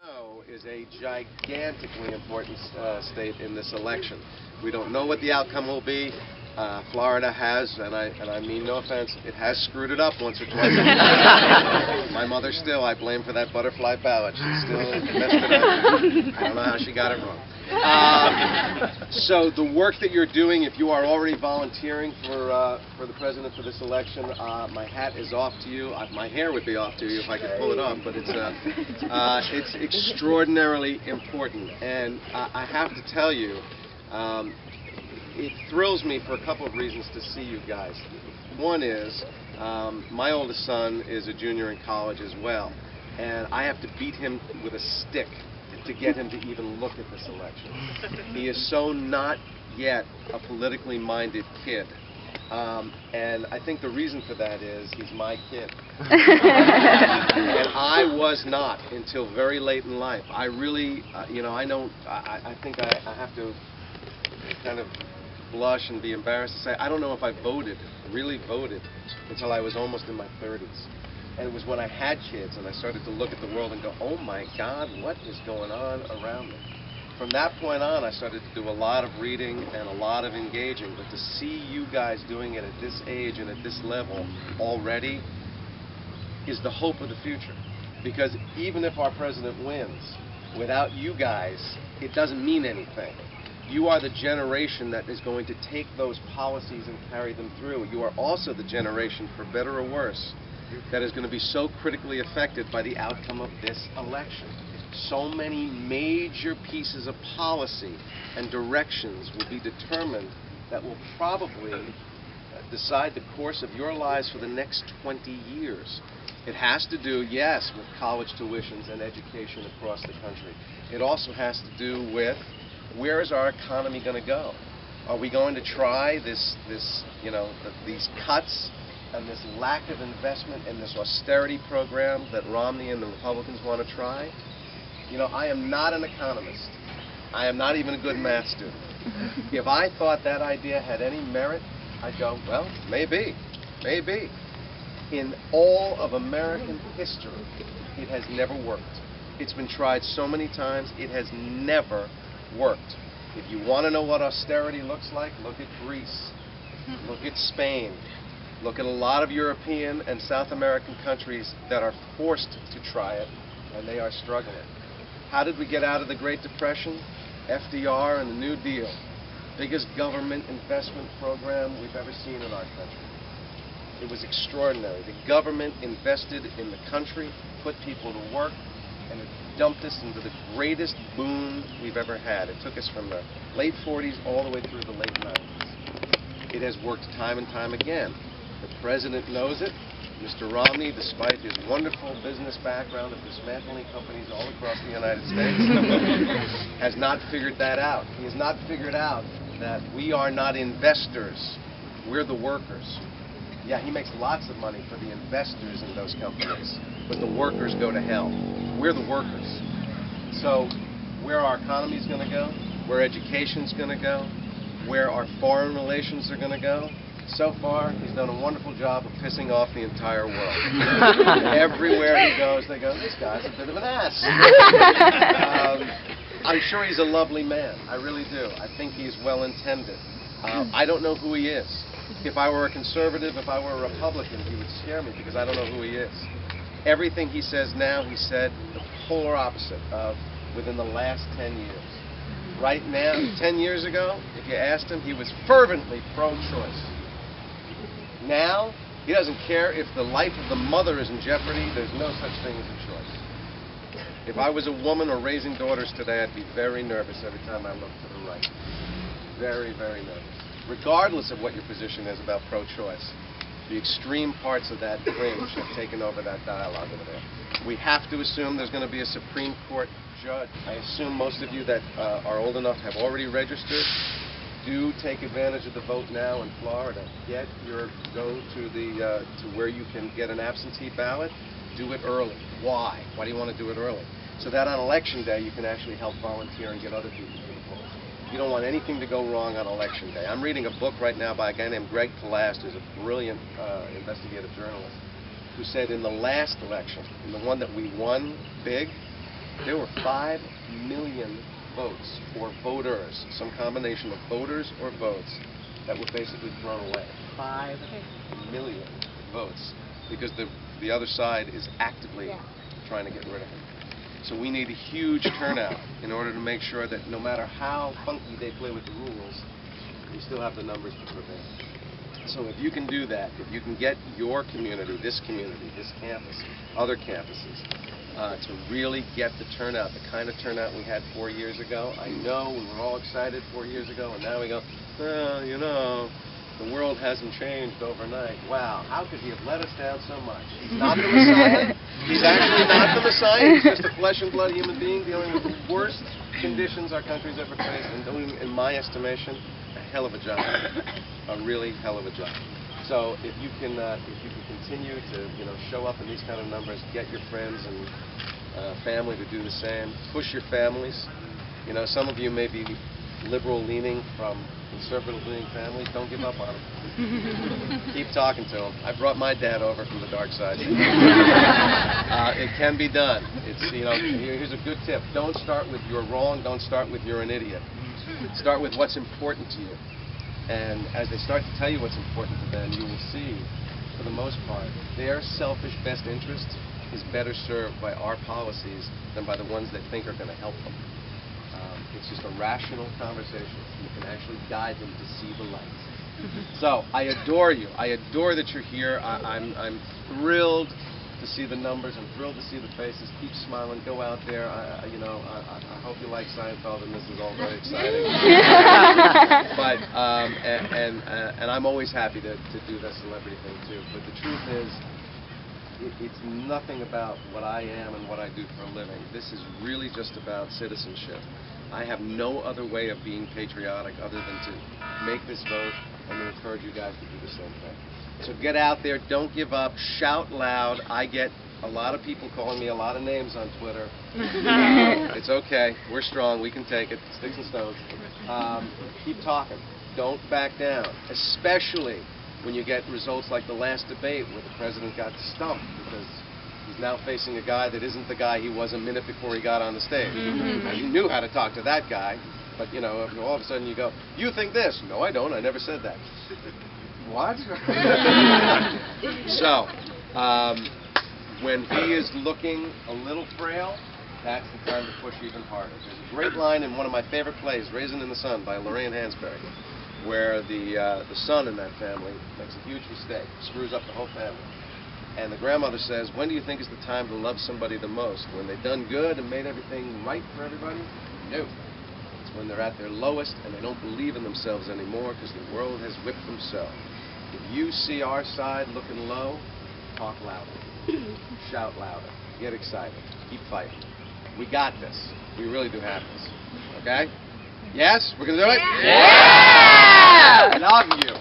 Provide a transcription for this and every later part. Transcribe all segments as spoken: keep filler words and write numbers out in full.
Is a gigantically important uh, state in this election. We don't know what the outcome will be. Uh, Florida has, and I and I mean no offense, it has screwed it up once or twice. My mother still, I blame for that butterfly ballot. She still messed it up. I don't know how she got it wrong. Um, so the work that you're doing, if you are already volunteering for uh, for the president for this election, uh, my hat is off to you. Uh, my hair would be off to you if I could pull it off, but it's uh, uh, it's extraordinarily important. And uh, I have to tell you, um, it thrills me for a couple of reasons to see you guys. One is um, my oldest son is a junior in college as well, and I have to beat him with a stick to get him to even look at this election. He is so not yet a politically minded kid. Um, and I think the reason for that is he's my kid. And I was not until very late in life. I really, uh, you know, I don't, I, I think I, I have to kind of blush and be embarrassed to say, I don't know if I voted, really voted, until I was almost in my thirties. And it was when I had kids and I started to look at the world and go, oh my God, what is going on around me? From that point on, I started to do a lot of reading and a lot of engaging. But to see you guys doing it at this age and at this level already is the hope of the future. Because even if our president wins, without you guys, it doesn't mean anything. You are the generation that is going to take those policies and carry them through. You are also the generation, for better or worse, that is going to be so critically affected by the outcome of this election. So many major pieces of policy and directions will be determined that will probably decide the course of your lives for the next twenty years. It has to do, yes, with college tuitions and education across the country. It also has to do with where is our economy going to go? Are we going to try this, this you know, the, these cuts and this lack of investment in this austerity program that Romney and the Republicans want to try? You know, I am not an economist. I am not even a good math student. If I thought that idea had any merit, I'd go, well, maybe, maybe. In all of American history, it has never worked. It's been tried so many times, it has never worked. If you want to know what austerity looks like, look at Greece, look at Spain. Look at a lot of European and South American countries that are forced to try it, and they are struggling. How did we get out of the Great Depression? F D R and the New Deal. Biggest government investment program we've ever seen in our country. It was extraordinary. The government invested in the country, put people to work, and it dumped us into the greatest boom we've ever had. It took us from the late forties all the way through the late nineties. It has worked time and time again. The president knows it. Mister Romney, despite his wonderful business background of dismantling companies all across the United States, has not figured that out. He has not figured out that we are not investors. We're the workers. Yeah, he makes lots of money for the investors in those companies, but the workers go to hell. We're the workers. So where our economy is going to go, where education is going to go, where our foreign relations are going to go, so far, he's done a wonderful job of pissing off the entire world. Everywhere he goes, they go, this guy's a bit of an ass. um, I'm sure he's a lovely man. I really do. I think he's well-intended. Uh, I don't know who he is. If I were a conservative, if I were a Republican, he would scare me because I don't know who he is. Everything he says now, he said the polar opposite of within the last ten years. Right now, ten years ago, if you asked him, he was fervently pro-choice. Now, he doesn't care if the life of the mother is in jeopardy. There's no such thing as a choice. If I was a woman or raising daughters today, I'd be very nervous every time I look to the right. Very, very nervous. Regardless of what your position is about pro-choice, the extreme parts of that fringe have taken over that dialogue over there. We have to assume there's going to be a Supreme Court judge. I assume most of you that uh, are old enough have already registered. Do take advantage of the vote now in Florida. Get your go to the uh, to where you can get an absentee ballot. Do it early. Why? Why do you want to do it early? So that on election day you can actually help volunteer and get other people to the polls. You don't want anything to go wrong on election day. I'm reading a book right now by a guy named Greg Palast, who's a brilliant uh, investigative journalist, who said in the last election, in the one that we won big, There were five million votes, or voters, some combination of voters or votes, that were basically thrown away. Five million votes, because the the other side is actively yeah. trying to get rid of him. So we need a huge turnout in order to make sure that no matter how funky they play with the rules, we still have the numbers to prevail. So if you can do that, if you can get your community, this community, this campus, other campuses, uh, to really get the turnout, the kind of turnout we had four years ago. I know we were all excited four years ago, and now we go, well, you know, the world hasn't changed overnight. Wow, how could he have let us down so much? He's not the Messiah. He's actually not the Messiah. He's just a flesh and blood human being dealing with the worst conditions our country's ever faced, and doing, in my estimation, a hell of a job. A really hell of a job. So if you can, uh, if you can continue to, you know, show up in these kind of numbers, get your friends and uh, family to do the same. Push your families. You know, some of you may be liberal-leaning from conservative-leaning families. Don't give up on them. Keep talking to them. I brought my dad over from the dark side. uh, it can be done. It's, you know, here's a good tip. Don't start with you're wrong. Don't start with you're an idiot. Start with what's important to you. And as they start to tell you what's important to them, you will see, for the most part, their selfish best interest is better served by our policies than by the ones they think are going to help them. Um, it's just a rational conversation. You can actually guide them to see the light. So I adore you. I adore that you're here. I, I'm, I'm thrilled to see the numbers. I'm thrilled to see the faces. Keep smiling. Go out there. I, I, you know, I, I hope you like Seinfeld, and this is all very exciting. but um, and and, uh, and I'm always happy to, to do that celebrity thing too. But the truth is, it, it's nothing about what I am and what I do for a living. This is really just about citizenship. I have no other way of being patriotic other than to make this vote and to encourage you guys to do the same thing. So get out there, don't give up, shout loud. I get a lot of people calling me a lot of names on Twitter. It's okay, we're strong, we can take it, sticks and stones. Um, keep talking, don't back down, especially when you get results like the last debate where the president got stumped because he's now facing a guy that isn't the guy he was a minute before he got on the stage. Now, you knew how to talk to that guy, but you know, all of a sudden you go, you think this? No, I don't, I never said that. What? So, um, when he is looking a little frail, that's the time to push even harder. There's a great line in one of my favorite plays, Raisin in the Sun by Lorraine Hansberry, where the, uh, the son in that family makes a huge mistake, screws up the whole family. And the grandmother says, when do you think is the time to love somebody the most? When they've done good and made everything right for everybody? No. It's when they're at their lowest and they don't believe in themselves anymore because the world has whipped them so. If you see our side looking low, talk louder. Shout louder. Get excited. Keep fighting. We got this. We really do have this. Okay? Yes? We're going to do it? Yeah! I love you.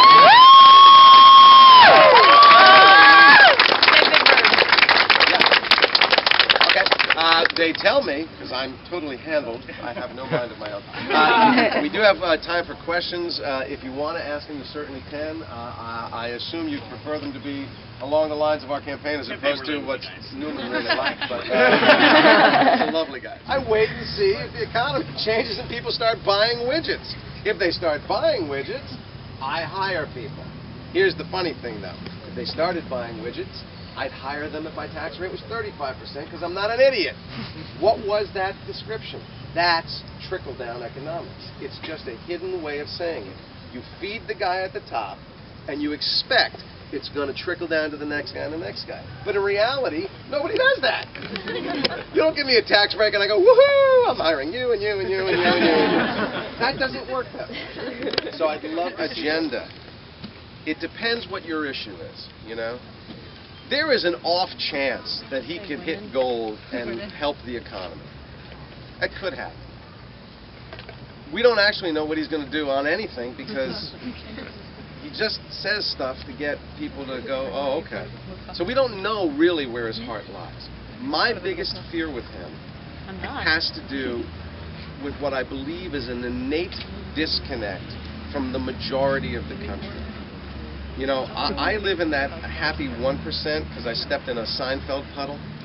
Uh, they tell me, because I'm totally handled, I have no mind of my own. Uh, we do have uh, time for questions. Uh, if you want to ask them, you certainly can. Uh, I, I assume you prefer them to be along the lines of our campaign as opposed to what Newman really likes. But uh, he's a lovely guy. I wait and see if the economy changes and people start buying widgets. If they start buying widgets, I hire people. Here's the funny thing, though. If they started buying widgets, I'd hire them if my tax rate was thirty-five percent because I'm not an idiot. What was that description? That's trickle-down economics. It's just a hidden way of saying it. You feed the guy at the top, and you expect it's going to trickle down to the next guy and the next guy. But in reality, nobody does that. You don't give me a tax break and I go, woohoo, I'm hiring you and you and you and you and you. And you. That doesn't work that way. So I'd love agenda. It depends what your issue is, you know. There is an off chance that he could hit gold and help the economy. That could happen. We don't actually know what he's going to do on anything because he just says stuff to get people to go, oh, okay. So we don't know really where his heart lies. My biggest fear with him has to do with what I believe is an innate disconnect from the majority of the country. You know, I, I live in that happy one percent because I stepped in a Seinfeld puddle.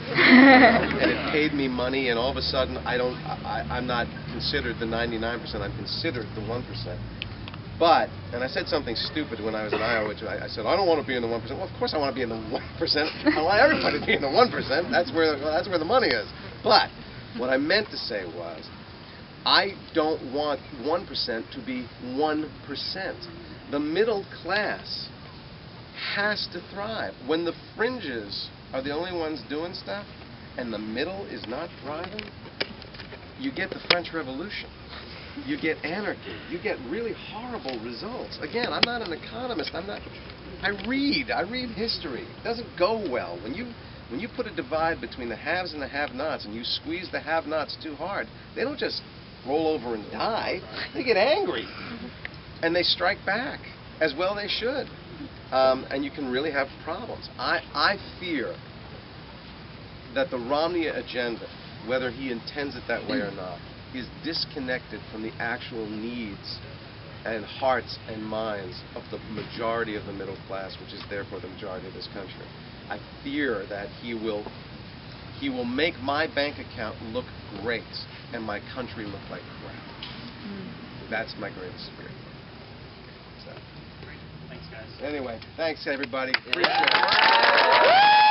And it paid me money, and all of a sudden, I don't, I, I'm not considered the ninety-nine percent, I'm considered the one percent. But, and I said something stupid when I was in Iowa, which I, I said, I don't want to be in the one percent. Well, of course I want to be in the one percent. I want everybody to be in the one percent. That's where, well, that's where the money is. But what I meant to say was, I don't want one percent to be one percent. The middle class has to thrive. When the fringes are the only ones doing stuff, and the middle is not thriving, you get the French Revolution. You get anarchy. You get really horrible results. Again, I'm not an economist. I'm not. I read. I read history. It doesn't go well. When you when you put a divide between the haves and the have-nots, and you squeeze the have-nots too hard, they don't just roll over and die. They get angry, and they strike back. As well they should. Um, and you can really have problems. I I fear that the Romney agenda, whether he intends it that way or not, is disconnected from the actual needs and hearts and minds of the majority of the middle class, which is therefore the majority of this country. I fear that he will he will make my bank account look great and my country look like crap. Mm. That's my greatest fear. So. Thanks, guys. Anyway, thanks everybody. Appreciate it.